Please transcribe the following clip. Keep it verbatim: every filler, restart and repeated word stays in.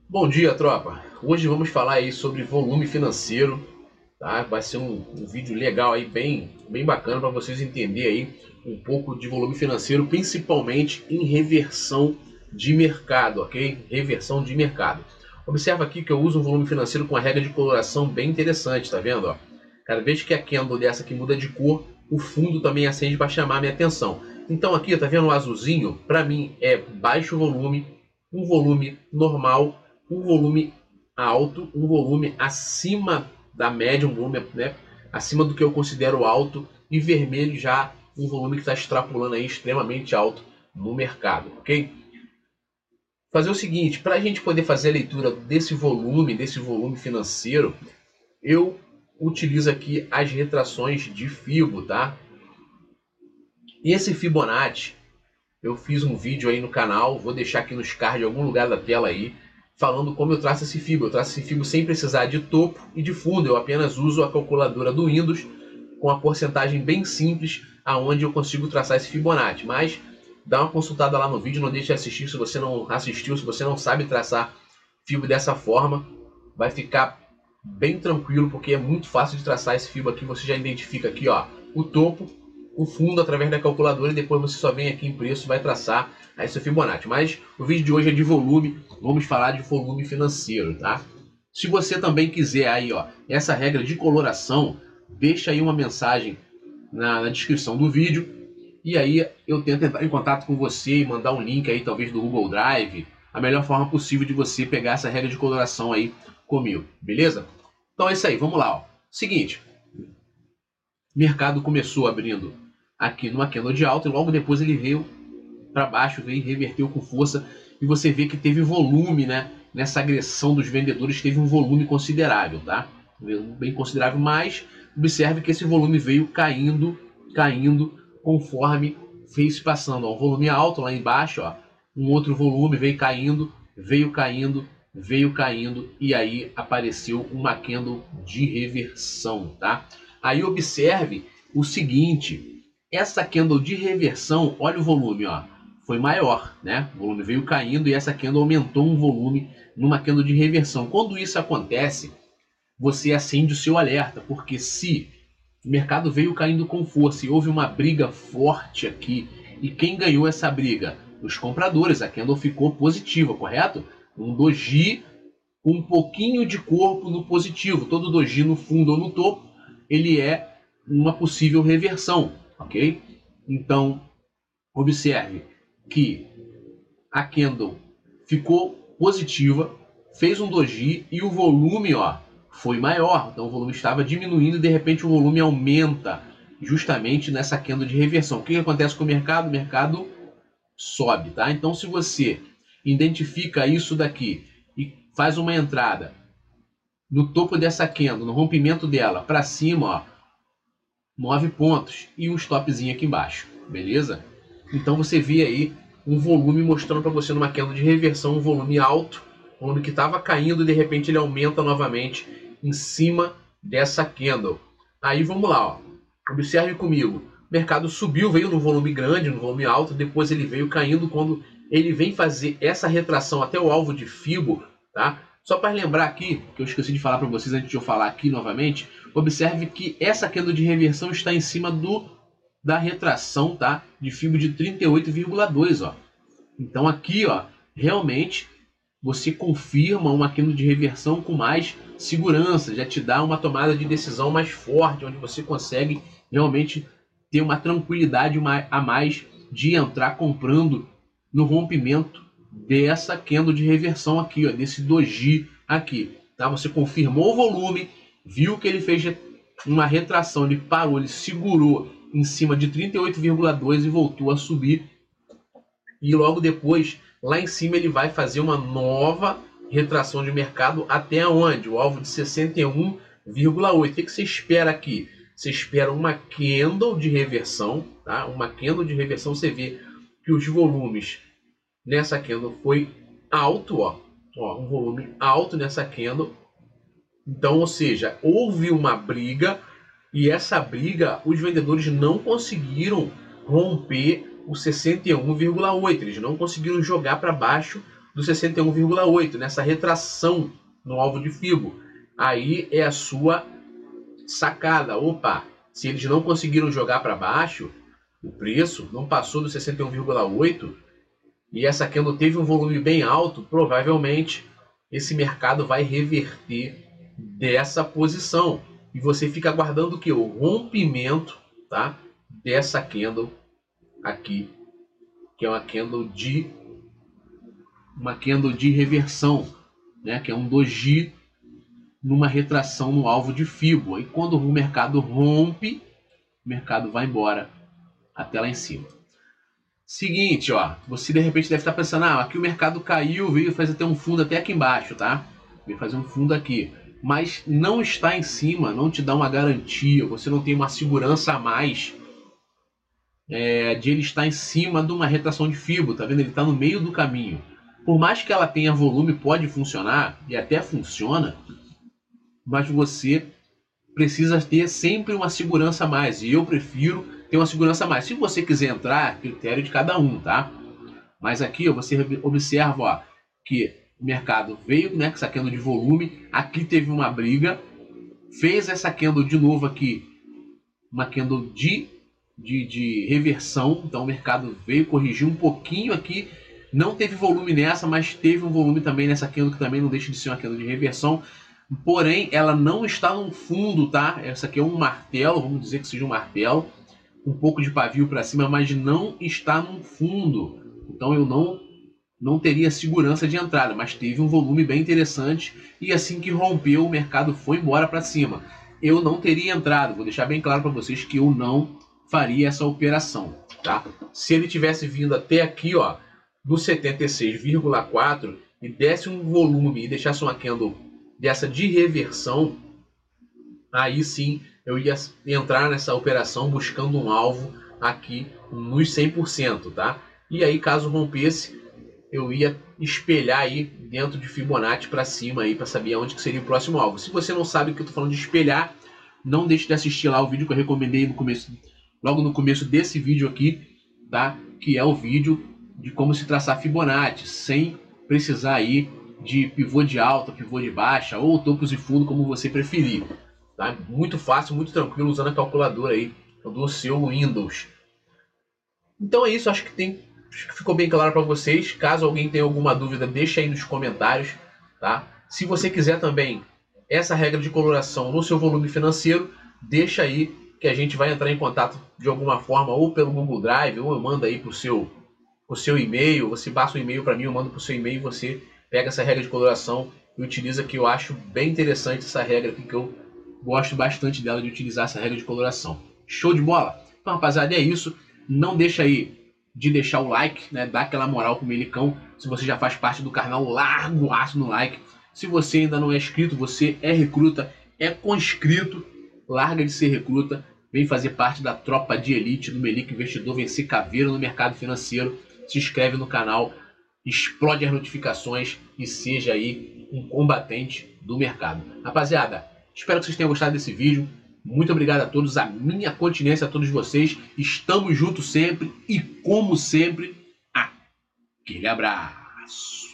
Bom dia, tropa. Hoje vamos falar aí sobre volume financeiro, tá? Vai ser um, um vídeo legal aí, bem, bem bacana para vocês entenderem aí um pouco de volume financeiro, principalmente em reversão de mercado, ok? Reversão de mercado. Observa aqui que eu uso um volume financeiro com a regra de coloração bem interessante, tá vendo? Ó? Cada vez que a candle dessa aqui muda de cor, o fundo também acende para chamar a minha atenção. Então aqui, tá vendo o azulzinho? Para mim é baixo volume, um volume normal, um volume alto, um volume acima da média, um volume, né, acima do que eu considero alto, e vermelho já um volume que está extrapolando aí extremamente alto no mercado, ok? Fazer o seguinte, para a gente poder fazer a leitura desse volume, desse volume financeiro, eu utilizo aqui as retrações de Fibo, tá? E esse Fibonacci, eu fiz um vídeo aí no canal, vou deixar aqui nos cards em algum lugar da tela aí, falando como eu traço esse Fibo. Eu traço esse Fibo sem precisar de topo e de fundo, eu apenas uso a calculadora do Windows com a porcentagem bem simples, aonde eu consigo traçar esse Fibonacci. Mas dá uma consultada lá no vídeo, não deixe de assistir se você não assistiu, se você não sabe traçar Fibo dessa forma, vai ficar bem tranquilo, porque é muito fácil de traçar esse Fibo aqui. Você já identifica aqui, ó, o topo, o fundo através da calculadora, e depois você só vem aqui em preço e vai traçar aí seu Fibonacci. Mas o vídeo de hoje é de volume, vamos falar de volume financeiro, tá? Se você também quiser aí, ó, essa regra de coloração, deixa aí uma mensagem na, na descrição do vídeo, e aí eu tento entrar em contato com você e mandar um link aí, talvez do Google Drive, a melhor forma possível de você pegar essa regra de coloração aí comigo, beleza? Então é isso aí, vamos lá, ó. Seguinte, o mercado começou abrindo aqui numa candle de alta e logo depois ele veio para baixo, veio e reverteu com força, e você vê que teve volume, né? Nessa agressão dos vendedores teve um volume considerável, tá? Bem considerável, mas observe que esse volume veio caindo, caindo conforme fez passando, ó, um volume alto lá embaixo, ó, um outro volume veio caindo, veio caindo, veio caindo, e aí apareceu uma candle de reversão, tá? Aí observe o seguinte, essa candle de reversão, olha o volume, ó, foi maior, né? O volume veio caindo e essa candle aumentou um volume numa candle de reversão. Quando isso acontece, você acende o seu alerta, porque se o mercado veio caindo com força e houve uma briga forte aqui, e quem ganhou essa briga? Os compradores, a candle ficou positiva, correto? Um doji, um pouquinho de corpo no positivo, todo doji no fundo ou no topo, ele é uma possível reversão, ok? Então, observe que a candle ficou positiva, fez um doji e o volume, ó, foi maior. Então o volume estava diminuindo e de repente o volume aumenta justamente nessa candle de reversão. O que acontece com o mercado? O mercado sobe, tá? Então se você identifica isso daqui e faz uma entrada no topo dessa candle, no rompimento dela, para cima, ó, nove pontos e um stopzinho aqui embaixo, beleza? Então você vê aí um volume mostrando para você numa candle de reversão, um volume alto, volume que estava caindo e de repente ele aumenta novamente em cima dessa candle. Aí vamos lá, ó. Observe comigo, o mercado subiu, veio no volume grande, no volume alto, depois ele veio caindo quando ele vem fazer essa retração até o alvo de Fibo, tá? Só para lembrar aqui, que eu esqueci de falar para vocês antes de eu falar aqui novamente, observe que essa candle de reversão está em cima do, da retração, tá? De Fibo de trinta e oito vírgula dois, ó. Então aqui, ó, realmente você confirma uma candle de reversão com mais segurança, já te dá uma tomada de decisão mais forte, onde você consegue realmente ter uma tranquilidade a mais de entrar comprando no rompimento dessa candle de reversão aqui, ó, desse doji aqui, tá? Você confirmou o volume, viu que ele fez uma retração, ele parou, ele segurou em cima de trinta e oito vírgula dois e voltou a subir, e logo depois lá em cima ele vai fazer uma nova retração de mercado até onde? O alvo de sessenta e um vírgula oito. O que você espera aqui? Você espera uma candle de reversão, tá? Uma candle de reversão, você vê que os volumes nessa candle foi alto, ó, ó, um volume alto nessa candle. Então, ou seja, houve uma briga e essa briga os vendedores não conseguiram romper o sessenta e um vírgula oito, eles não conseguiram jogar para baixo do sessenta e um vírgula oito, nessa retração no alvo de Fibo. Aí é a sua sacada. Opa, se eles não conseguiram jogar para baixo, o preço não passou do sessenta e um vírgula oito e essa candle teve um volume bem alto, provavelmente esse mercado vai reverter dessa posição. E você fica aguardando o que? O rompimento, tá? Dessa candle aqui, que é uma candle de uma candle de reversão, né? Que é um doji numa retração no alvo de Fibo. E quando o mercado rompe, o mercado vai embora até lá em cima. Seguinte, ó, você de repente deve estar pensando, ah, aqui o mercado caiu, veio fazer até um fundo até aqui embaixo, tá? Veio fazer um fundo aqui. Mas não está em cima, não te dá uma garantia, você não tem uma segurança a mais é, de ele estar em cima de uma retração de Fibo, tá vendo? Ele está no meio do caminho. Por mais que ela tenha volume, pode funcionar, e até funciona, mas você precisa ter sempre uma segurança a mais, e eu prefiro ter uma segurança a mais. Se você quiser entrar, critério de cada um, tá? Mas aqui ó, você observa ó, que o mercado veio, né, com essa candle de volume, aqui teve uma briga, fez essa candle de novo aqui, uma candle de, de, de reversão, então o mercado veio corrigir um pouquinho aqui, não teve volume nessa, mas teve um volume também nessa candle, que também não deixa de ser uma candle de reversão, porém ela não está no fundo, tá? Essa aqui é um martelo, vamos dizer que seja um martelo, um pouco de pavio para cima, mas não está no fundo, então eu não não teria segurança de entrada, mas teve um volume bem interessante e assim que rompeu o mercado foi embora para cima. Eu não teria entrado, vou deixar bem claro para vocês que eu não faria essa operação, tá? Se ele tivesse vindo até aqui, ó, do setenta e seis vírgula quatro e desse um volume e deixasse uma candle dessa de reversão, aí sim eu ia entrar nessa operação buscando um alvo aqui nos cem por cento, tá? E aí caso rompesse, eu ia espelhar aí dentro de Fibonacci para cima aí para saber onde que seria o próximo alvo. Se você não sabe o que eu tô falando de espelhar, não deixe de assistir lá o vídeo que eu recomendei no começo, logo no começo desse vídeo aqui, tá? Que é o vídeo de como se traçar Fibonacci sem precisar aí de pivô de alta, pivô de baixa ou topos e fundo, como você preferir, tá? Muito fácil, muito tranquilo usando a calculadora aí do seu Windows. Então é isso, acho que tem ficou bem claro para vocês. Caso alguém tenha alguma dúvida, deixa aí nos comentários, tá? Se você quiser também essa regra de coloração no seu volume financeiro, deixa aí que a gente vai entrar em contato de alguma forma, ou pelo Google Drive, ou eu mando aí pro seu, pro seu e-mail, você passa o e-mail para mim, eu mando pro seu e-mail e você pega essa regra de coloração e utiliza, que eu acho bem interessante essa regra aqui, que eu gosto bastante dela, de utilizar essa regra de coloração. Show de bola? Então, rapaziada, é isso. Não deixa aí de deixar o like, né? Dá aquela moral pro Melicão. Se você já faz parte do canal, larga o aço no like. Se você ainda não é inscrito, você é recruta, é conscrito, larga de ser recruta, vem fazer parte da tropa de elite do Melic Investidor, vencer caveira no mercado financeiro. Se inscreve no canal, explode as notificações e seja aí um combatente do mercado. Rapaziada, espero que vocês tenham gostado desse vídeo. Muito obrigado a todos, a minha continência a todos vocês. Estamos juntos sempre e, como sempre, aquele abraço.